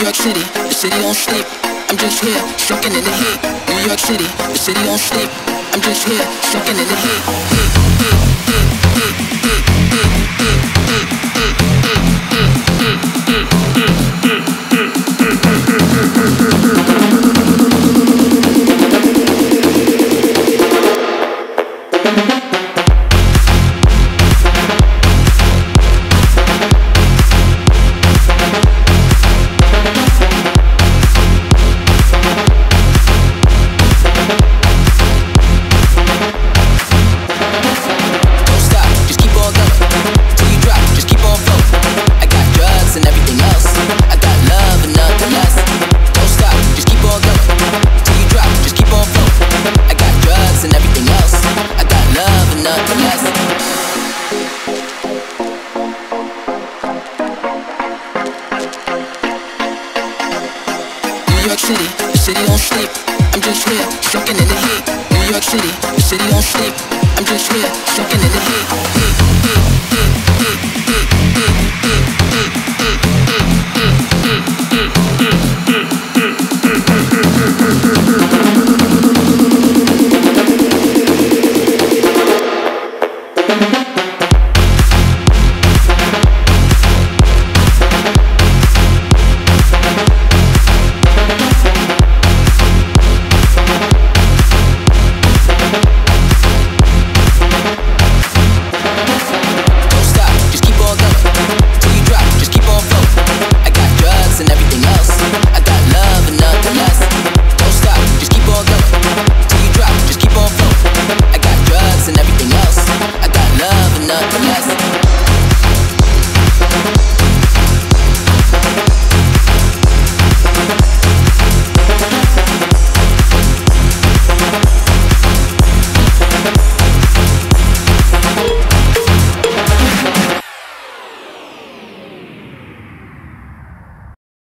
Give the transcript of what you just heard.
York City, the city don't sleep. I'm just here, soaking in the heat. New York City, the city don't sleep. I'm just here, soaking in the heat. New York City, the city don't sleep. I'm just here, soaking in the heat. New York City, the city don't sleep. I'm just here, soaking in the heat.